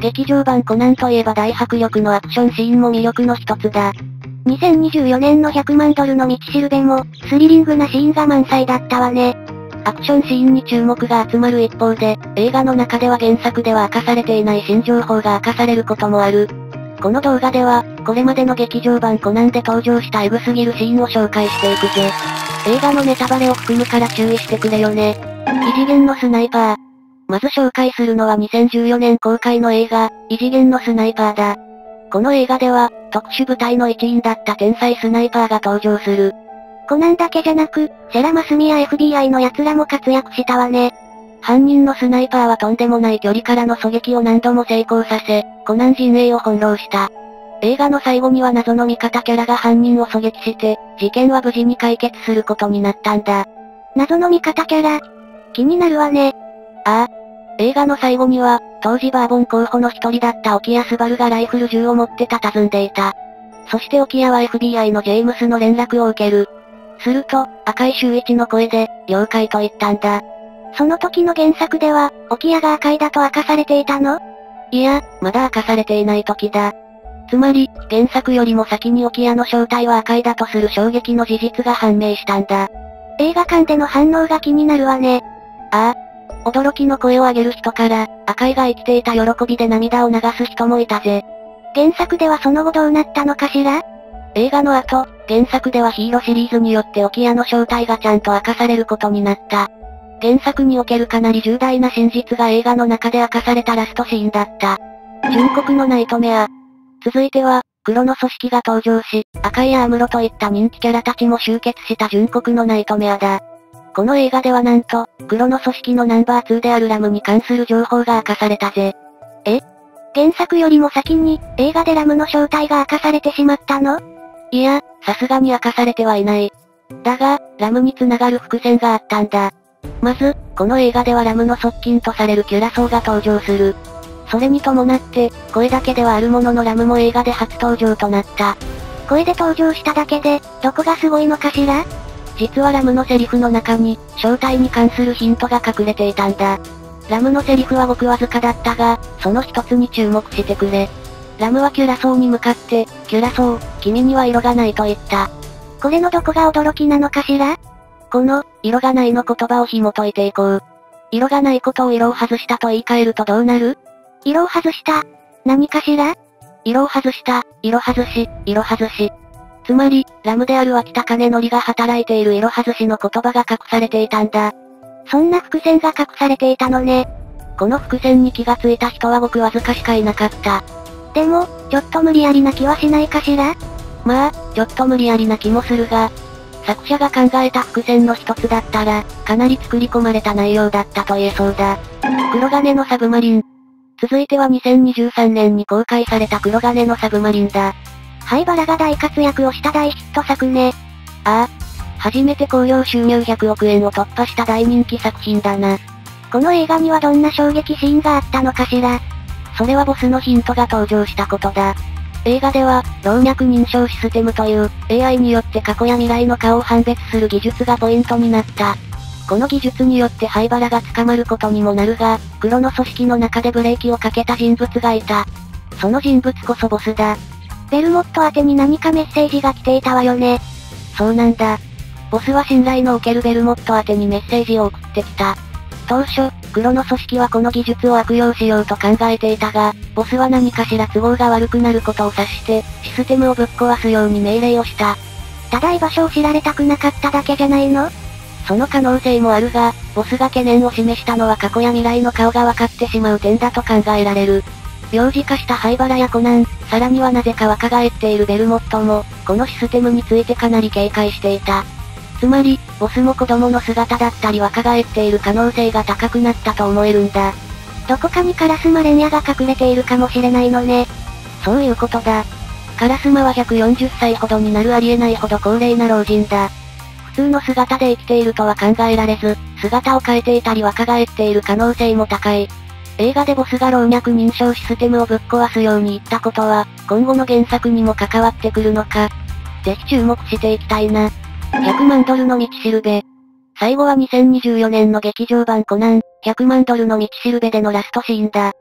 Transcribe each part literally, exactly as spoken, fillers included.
劇場版コナンといえば大迫力のアクションシーンも魅力の一つだ。 にせんにじゅうよねんのひゃくまんドルの道しるべも、スリリングなシーンが満載だったわね。 アクションシーンに注目が集まる一方で、映画の中では原作では明かされていない新情報が明かされることもある。この動画では、これまでの劇場版コナンで登場したエグすぎるシーンを紹介していくぜ。映画のネタバレを含むから注意してくれよね。異次元のスナイパー。まず紹介するのはにせんじゅうよねん公開の映画、異次元のスナイパーだ。この映画では、特殊部隊の一員だった天才スナイパーが登場する。 コナンだけじゃなく、セラマスミや エフビーアイ の奴らも活躍したわね。 犯人のスナイパーはとんでもない距離からの狙撃を何度も成功させ、コナン陣営を翻弄した。映画の最後には謎の味方キャラが犯人を狙撃して、事件は無事に解決することになったんだ。 謎の味方キャラ。気になるわね。 ああ。映画の最後には、当時バーボン候補の一人だった沖谷スバルがライフル銃を持って佇んでいた。そして沖谷は エフビーアイ のジェームスの連絡を受ける。すると、赤井秀一の声で、了解と言ったんだ。 その時の原作では、沖谷が赤井だと明かされていたの？ いや、まだ明かされていない時だ。つまり、原作よりも先に沖谷の正体は赤井だとする衝撃の事実が判明したんだ。 映画館での反応が気になるわね。 ああ。驚きの声を上げる人から、赤井が生きていた喜びで涙を流す人もいたぜ。 原作ではその後どうなったのかしら？ 映画の後、原作ではヒーローシリーズによって沖谷の正体がちゃんと明かされることになった。原作におけるかなり重大な真実が映画の中で明かされたラストシーンだった。純国のナイトメア。続いては、黒の組織が登場し、赤井や安室といった人気キャラたちも集結した純国のナイトメアだ。この映画ではなんと、黒の組織のナンバーツーであるラムに関する情報が明かされたぜ。 え？原作よりも先に、映画でラムの正体が明かされてしまったの？ いや、さすがに明かされてはいない。だが、ラムに繋がる伏線があったんだ。まず、この映画ではラムの側近とされるキュラソーが登場する。それに伴って、声だけではあるもののラムも映画で初登場となった。 声で登場しただけで、どこがすごいのかしら？ 実はラムのセリフの中に、正体に関するヒントが隠れていたんだ。ラムのセリフはごくわずかだったが、その一つに注目してくれ。ラムはキュラソーに向かって、キュラソー、君には色がないと言った。 これのどこが驚きなのかしら？ この、色がないの言葉を紐解いていこう。色がないことを色を外したと言い換えるとどうなる？ 色を外した。何かしら？ 色を外した、色外し、色外し。つまり、ラムである脇田金則が働いている色外しの言葉が隠されていたんだ。 そんな伏線が隠されていたのね。 この伏線に気がついた人はごくわずかしかいなかった。 でも、ちょっと無理やりな気はしないかしら？ まあ、ちょっと無理やりな気もするが、作者が考えた伏線の一つだったら、かなり作り込まれた内容だったと言えそうだ。黒金のサブマリン。続いてはにせんにじゅうさんねんに公開された黒金のサブマリンだ。 灰原が大活躍をした大ヒット作ね。 ああ。初めて興行収入ひゃくおくえんを突破した大人気作品だな。 この映画にはどんな衝撃シーンがあったのかしら？ それはボスのヒントが登場したことだ。映画では、老若認証システムという、エーアイ によって過去や未来の顔を判別する技術がポイントになった。この技術によって灰原が捕まることにもなるが、黒の組織の中でブレーキをかけた人物がいた。その人物こそボスだ。 ベルモット宛てに何かメッセージが来ていたわよね。 そうなんだ。ボスは信頼のおけるベルモット宛てにメッセージを送ってきた。当初、黒の組織はこの技術を悪用しようと考えていたが、ボスは何かしら都合が悪くなることを指して、システムをぶっ壊すように命令をした。 ただ居場所を知られたくなかっただけじゃないの？ その可能性もあるが、ボスが懸念を示したのは過去や未来の顔が分かってしまう点だと考えられる。幼児化した灰原やコナン、さらにはなぜか若返っているベルモットも、このシステムについてかなり警戒していた。つまり、ボスも子供の姿だったり若返っている可能性が高くなったと思えるんだ。 どこかにカラスマレンヤが隠れているかもしれないのね。 そういうことだ。カラスマはひゃくよんじゅっさいほどになるありえないほど高齢な老人だ。普通の姿で生きているとは考えられず、姿を変えていたり若返っている可能性も高い。映画でボスが老若認証システムをぶっ壊すように言ったことは、今後の原作にも関わってくるのか。ぜひ注目していきたいな。ひゃくまんドルの道しるべ。最後はにせんにじゅうよねんの劇場版コナン、ひゃくまんドルの道しるべでのラストシーンだ。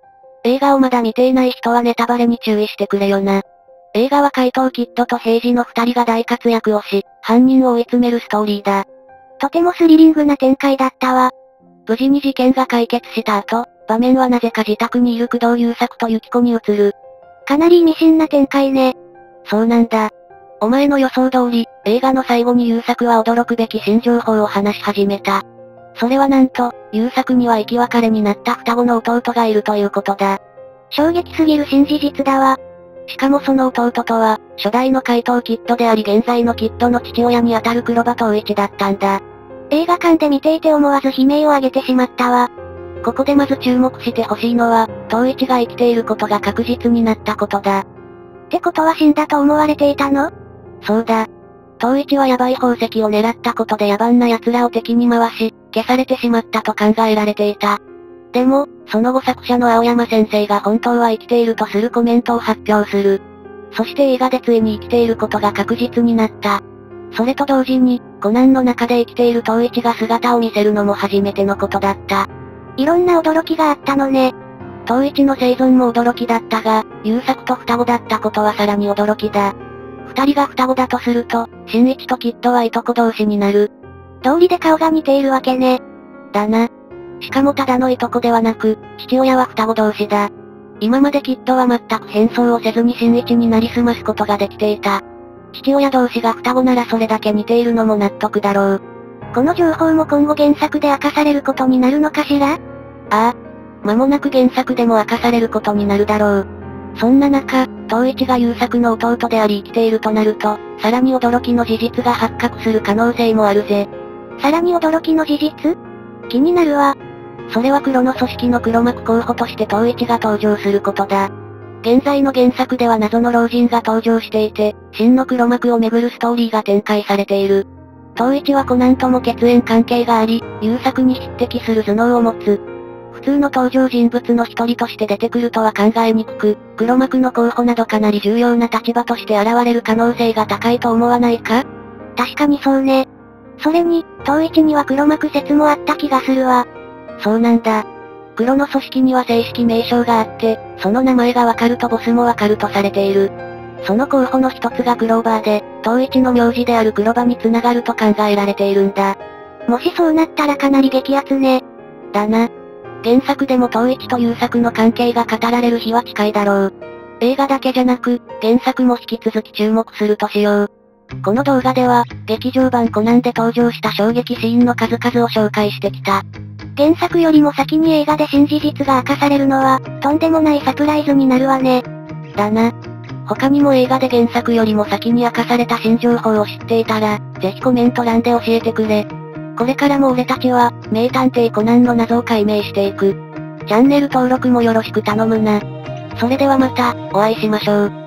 映画をまだ見ていない人はネタバレに注意してくれよな。映画は怪盗キッドと平次の二人が大活躍をし、犯人を追い詰めるストーリーだ。 とてもスリリングな展開だったわ。 無事に事件が解決した後、場面はなぜか自宅にいる工藤優作とユキコに移る。 かなり意味深な展開ね。 そうなんだ。お前の予想通り、映画の最後に優作は驚くべき新情報を話し始めた。それはなんと、優作には生き別れになった双子の弟がいるということだ。 衝撃すぎる新事実だわ。 しかもその弟とは、初代の怪盗キッドであり現在のキッドの父親にあたる黒羽東一だったんだ。 映画館で見ていて思わず悲鳴を上げてしまったわ。 ここでまず注目してほしいのは、東一が生きていることが確実になったことだ。 ってことは死んだと思われていたの？ そうだ。東一はヤバい宝石を狙ったことで野蛮な奴らを敵に回し、消されてしまったと考えられていた。でも、その後作者の青山先生が本当は生きているとするコメントを発表する。そして映画でついに生きていることが確実になった。それと同時に、コナンの中で生きている東一が姿を見せるのも初めてのことだった。 いろんな驚きがあったのね。 東一の生存も驚きだったが、優作と双子だったことはさらに驚きだ。二人が双子だとすると、新一とキッドはいとこ同士になる。 道理で顔が似ているわけね。 だな。しかもただのいとこではなく、父親は双子同士だ。今までキッドは全く変装をせずに新一になりすますことができていた。父親同士が双子ならそれだけ似ているのも納得だろう。 この情報も今後原作で明かされることになるのかしら？ ああ。間もなく原作でも明かされることになるだろう。そんな中、東一が優作の弟であり生きているとなると、さらに驚きの事実が発覚する可能性もあるぜ。 さらに驚きの事実？気になるわ。 それは黒の組織の黒幕候補として東一が登場することだ。現在の原作では謎の老人が登場していて、真の黒幕をめぐるストーリーが展開されている。東一はコナンとも血縁関係があり、優作に匹敵する頭脳を持つ。普通の登場人物の一人として出てくるとは考えにくく、黒幕の候補などかなり重要な立場として現れる可能性が高いと思わないか？ 確かにそうね。それに、東一には黒幕説もあった気がするわ。 そうなんだ。黒の組織には正式名称があって、その名前がわかるとボスもわかるとされている。その候補の一つがクローバーで、東一の名字である黒羽に繋がると考えられているんだ。 もしそうなったらかなり激アツね。 だな。原作でも東一と優作の関係が語られる日は近いだろう。映画だけじゃなく、原作も引き続き注目するとしよう。この動画では、劇場版コナンで登場した衝撃シーンの数々を紹介してきた。 原作よりも先に映画で新事実が明かされるのは、とんでもないサプライズになるわね。 だな。他にも映画で原作よりも先に明かされた新情報を知っていたら、ぜひコメント欄で教えてくれ。これからも俺たちは、名探偵コナンの謎を解明していく。チャンネル登録もよろしく頼むな。それではまた、お会いしましょう。